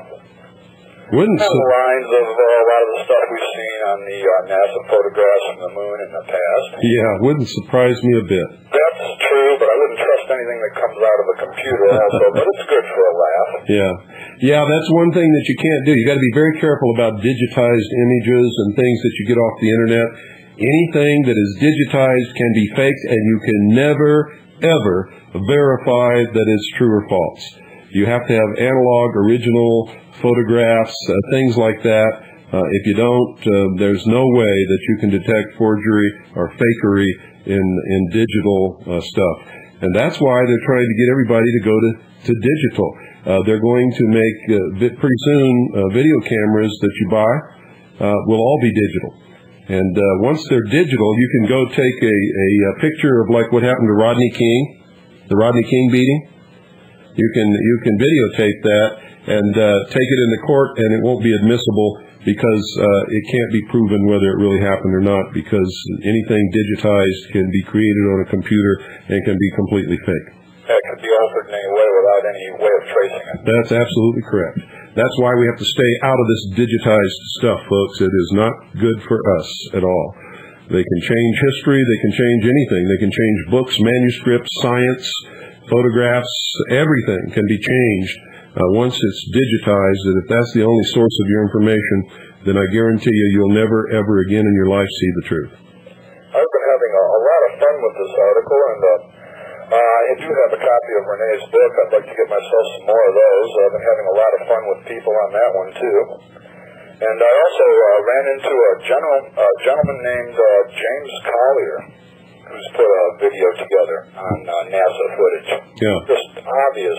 lines of a lot of the stuff we've seen on the NASA photographs of the moon in the past. Yeah, wouldn't surprise me a bit. That's true, but I wouldn't trust anything that comes out of a computer also, but it's good for a laugh. Yeah, that's one thing that you can't do. You got to be very careful about digitized images and things that you get off the internet. Anything that is digitized can be faked, and you can never, ever verify that it's true or false. You have to have analog, original photographs, things like that. If you don't, there's no way that you can detect forgery or fakery in digital stuff. And that's why they're trying to get everybody to go to digital. They're going to make, pretty soon, video cameras that you buy will all be digital. And once they're digital, you can go take a picture of like what happened to Rodney King, the Rodney King beating. You can videotape that and take it into court, and it won't be admissible because it can't be proven whether it really happened or not, because anything digitized can be created on a computer and can be completely fake. It could be altered in any way without any way of tracing it. That's absolutely correct. That's why we have to stay out of this digitized stuff, folks. It is not good for us at all. They can change history. They can change anything. They can change books, manuscripts, science, photographs. Everything can be changed once it's digitized. And if that's the only source of your information, then I guarantee you'll never, ever again in your life see the truth. I've been having a lot of fun with this article, and I do have a copy of Renee's book. I'd like to get myself some more of those. I've been having a lot of fun with people on that one, too. And I also ran into a gentleman named James Collier, who's put a video together on NASA footage. Yeah. Just obvious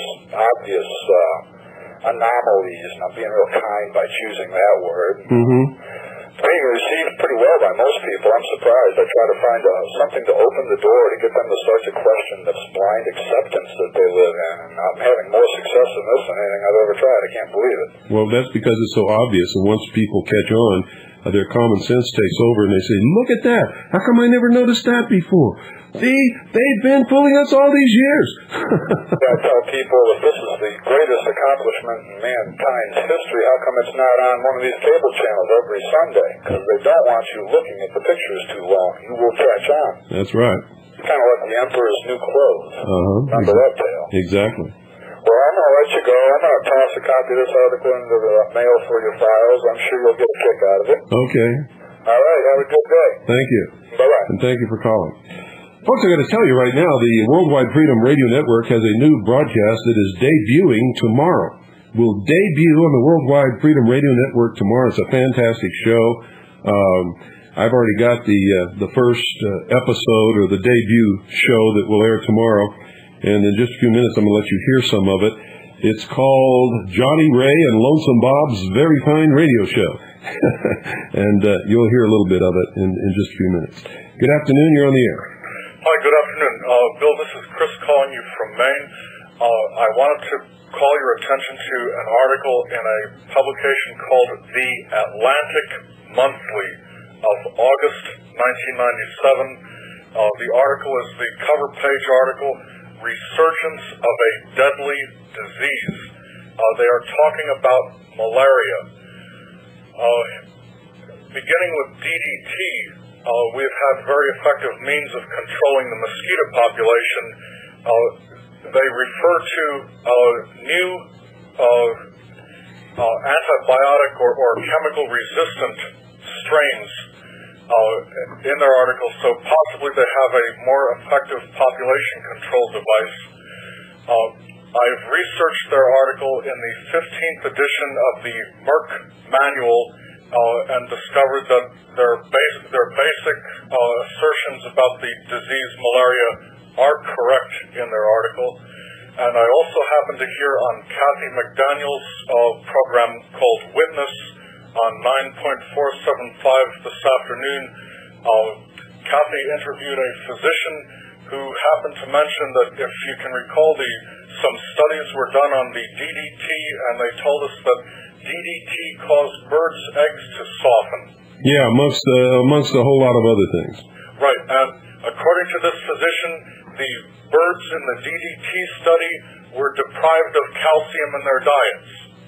anomalies, and I'm being real kind by choosing that word. Mm-hmm. Being received pretty well by most people. I'm surprised. I try to find something to open the door to get them to start to question this blind acceptance that they live in, and I'm having more success in this than anything I've ever tried. I can't believe it. Well, that's because it's so obvious, and once people catch on, their common sense takes over and they say, look at that. How come I never noticed that before? See, they've been fooling us all these years. I tell people that this is the greatest accomplishment in mankind's history. How come it's not on one of these cable channels every Sunday? Because they don't want you looking at the pictures too long. You will catch on. That's right. It's kind of like the Emperor's New Clothes. Remember that tale? Exactly. Well, I'm going to let you go. I'm going to toss a copy of this article into the mail for your files. I'm sure you'll get a kick out of it. Okay. All right. Have a good day. Thank you. Bye-bye. And thank you for calling. Folks, I'm going to tell you right now, the Worldwide Freedom Radio Network has a new broadcast that is debuting tomorrow. Will debut on the Worldwide Freedom Radio Network tomorrow. It's a fantastic show. I've already got the first episode or the debut show that will air tomorrow. And in just a few minutes, I'm going to let you hear some of it. It's called Johnny Ray and Lonesome Bob's Very Fine Radio Show. And you'll hear a little bit of it in just a few minutes. Good afternoon. You're on the air. Hi, good afternoon. Bill, this is Chris calling you from Maine. I wanted to call your attention to an article in a publication called The Atlantic Monthly of August 1997. The article is the cover page article, Resurgence of a Deadly Disease. They are talking about malaria. Beginning with DDT, we've had very effective means of controlling the mosquito population. They refer to new antibiotic or chemical resistant strains in their article, so possibly they have a more effective population control device. I've researched their article in the 15th edition of the Merck Manual and discovered that their basic assertions about the disease malaria are correct in their article. And I also happened to hear on Kathy McDaniel's program called Witness on 9.475 this afternoon. Kathy interviewed a physician who happened to mention that, if you can recall, some studies were done on the DDT, and they told us that DDT caused birds' eggs to soften. Yeah, amongst a whole lot of other things. Right, and according to this physician, the birds in the DDT study were deprived of calcium in their diets.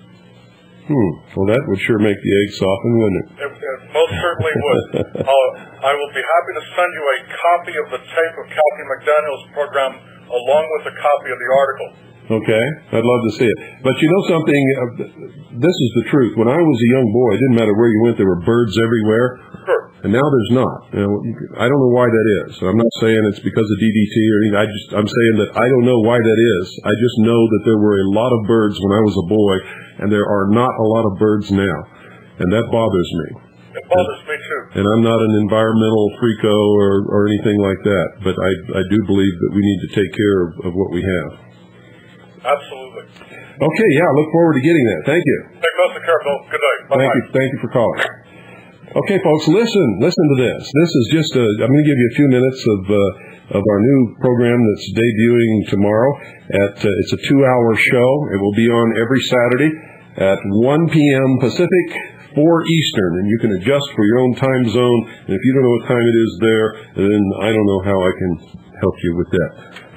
Well, that would sure make the egg soften, wouldn't it? It most certainly would. I will be happy to send you a copy of the tape of Kathy McDaniel's program along with a copy of the article. Okay, I'd love to see it. But you know something, this is the truth. When I was a young boy, it didn't matter where you went, there were birds everywhere. Sure. And now there's not. I don't know why that is. I'm not saying it's because of DDT or anything. I'm saying that I don't know why that is. I just know that there were a lot of birds when I was a boy, and there are not a lot of birds now. And that bothers me. It bothers me too. And I'm not an environmental freako or anything like that, but I do believe that we need to take care of what we have. Absolutely. Okay, yeah, I look forward to getting that. Thank you. Take most care, Bill. Good night. Bye-bye. Thank you for calling. Okay, folks, listen to this. This is just I'm going to give you a few minutes of our new program that's debuting tomorrow. It's a 2-hour show. It will be on every Saturday at 1 p.m. Pacific, 4 Eastern, and you can adjust for your own time zone. And if you don't know what time it is there, then I don't know how I can help you with that.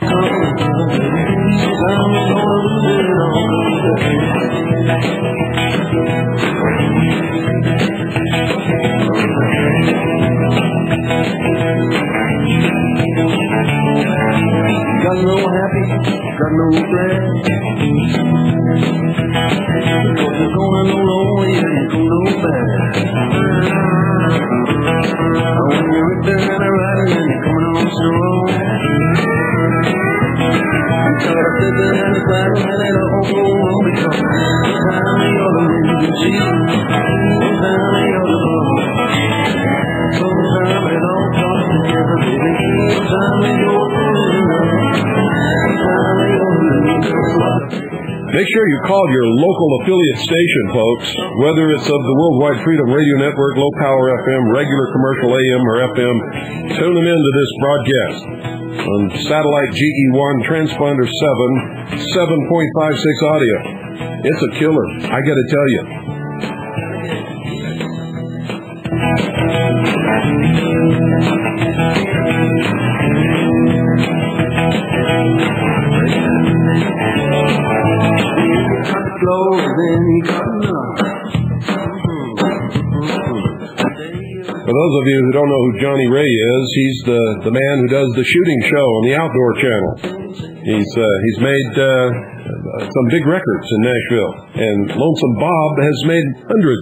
Got no happy, got no glad. Because you're going no long way and you go no bad. When you're up there and riding and you're coming on strong. I'm tired of sitting and fighting and it all go wrong. Because sometimes you're the man you cheat, sometimes you're the bum. Sometimes it all comes together, baby. Sometimes you're Make sure you call your local affiliate station, folks, whether it's of the Worldwide Freedom Radio Network, Low Power FM, regular commercial AM or FM. Tune them into this broadcast on satellite GE1 transponder 7.56 audio. It's a killer, I got to tell you. For those of you who don't know who Johnny Ray is, he's the man who does the shooting show on the Outdoor Channel. He's made some big records in Nashville, and Lonesome Bob has made hundreds.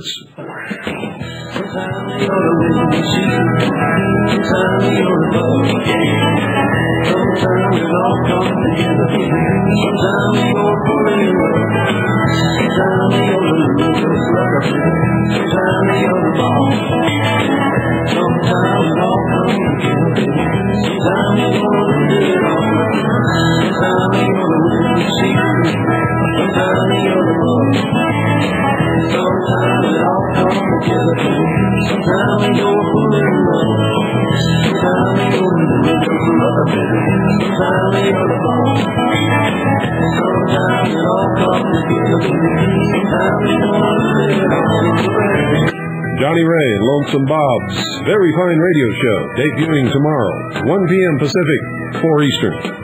Johnny Ray and Lonesome Bob's Very Fine Radio Show, debuting tomorrow, 1 p.m. Pacific, 4 Eastern.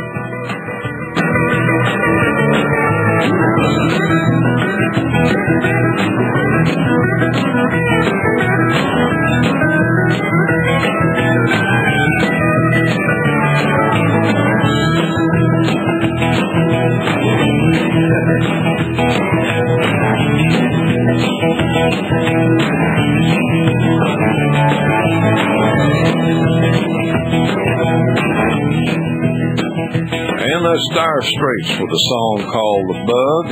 Dire Straits with a song called The Bug.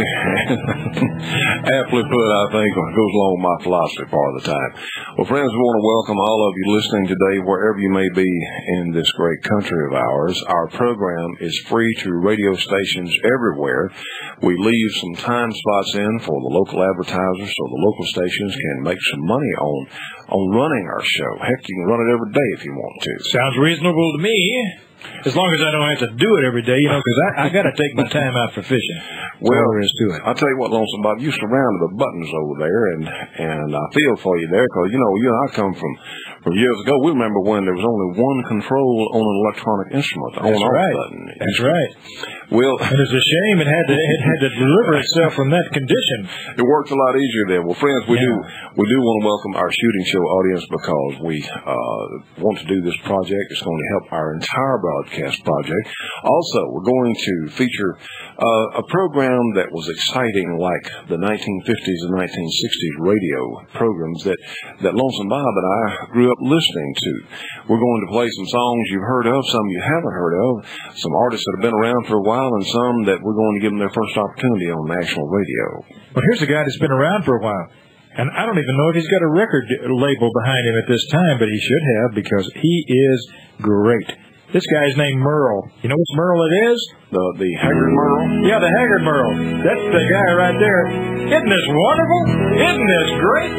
Aptly put, I think, goes along with my philosophy part of the time. Well, friends, we want to welcome all of you listening today, wherever you may be in this great country of ours. Our program is free to radio stations everywhere. We leave some time slots in for the local advertisers so the local stations can make some money on running our show. Heck, you can run it every day if you want to. Sounds reasonable to me. As long as I don't have to do it every day, because I got to take my time out for fishing. Well, there is to it. I'll tell you what, Lonesome Bob, you surrounded the buttons over there, and I feel for you there, because, I come from years ago. We remember when there was only one control on an electronic instrument, the on-off button. That's right. Well, and it's a shame it had to deliver itself from that condition. It worked a lot easier then. Well, friends, we do want to welcome our shooting show audience, because we want to do this project. It's going to help our entire broadcast project. Also, we're going to feature a program that was exciting, like the 1950s and 1960s radio programs that Lonesome Bob and I grew up listening to. We're going to play some songs you've heard of, some you haven't heard of, some artists that have been around for a while, and some that we're going to give them their first opportunity on national radio. Well, here's a guy that's been around for a while. And I don't even know if he's got a record label behind him at this time, but he should have, because he is great. This guy's named Merle. You know which Merle it is? The Haggard Merle? Yeah, the Haggard Merle. That's the guy right there. Isn't this wonderful? Isn't this great?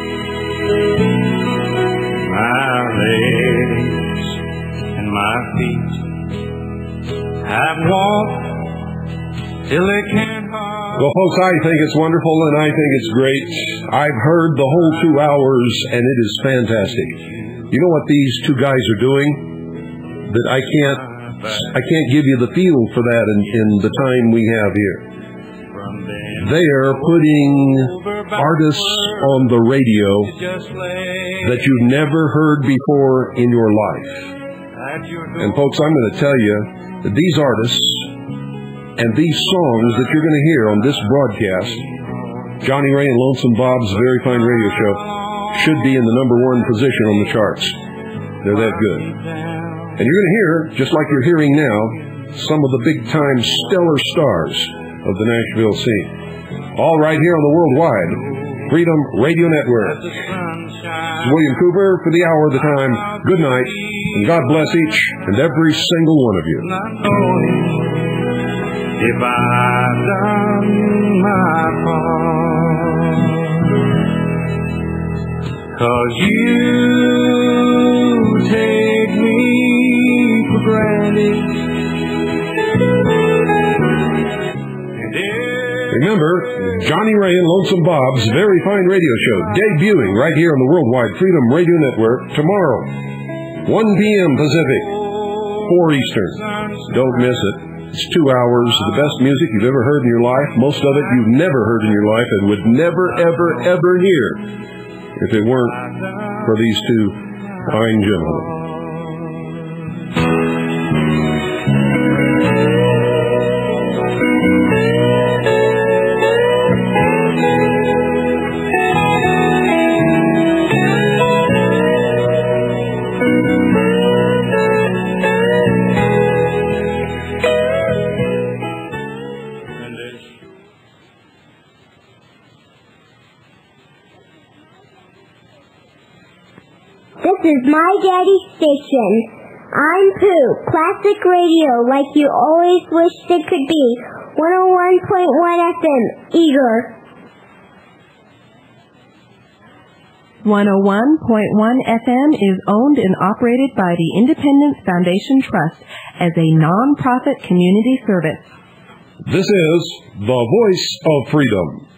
My legs and my feet have walked till they can't hardly. Well, folks, I think it's wonderful, and I think it's great. I've heard the whole 2 hours, and it is fantastic. You know what these two guys are doing? That I can't give you the feel for that in the time we have here. They are putting artists on the radio that you've never heard before in your life. And folks, I'm going to tell you that these artists and these songs that you're going to hear on this broadcast, Johnny Ray and Lonesome Bob's Very Fine Radio Show, should be in the #1 position on the charts. They're that good. And you're going to hear, just like you're hearing now, some of the big-time stellar stars of the Nashville scene. All right here on the Worldwide Freedom Radio Network. This is William Cooper for the hour of the time. Good night, and God bless each and every single one of you. If I've done my part, 'cause you take me for granted. Remember, Johnny Ray and Lonesome Bob's Very Fine Radio Show, debuting right here on the Worldwide Freedom Radio Network tomorrow, 1 p.m. Pacific, 4 Eastern. Don't miss it. It's 2 hours of the best music you've ever heard in your life. Most of it you've never heard in your life and would never, ever, ever hear if it weren't for these two fine gentlemen. This is my daddy's station. I'm Pooh, classic radio like you always wished it could be. 101.1 FM, Eager. 101.1 FM is owned and operated by the Independence Foundation Trust as a non-profit community service. This is the Voice of Freedom.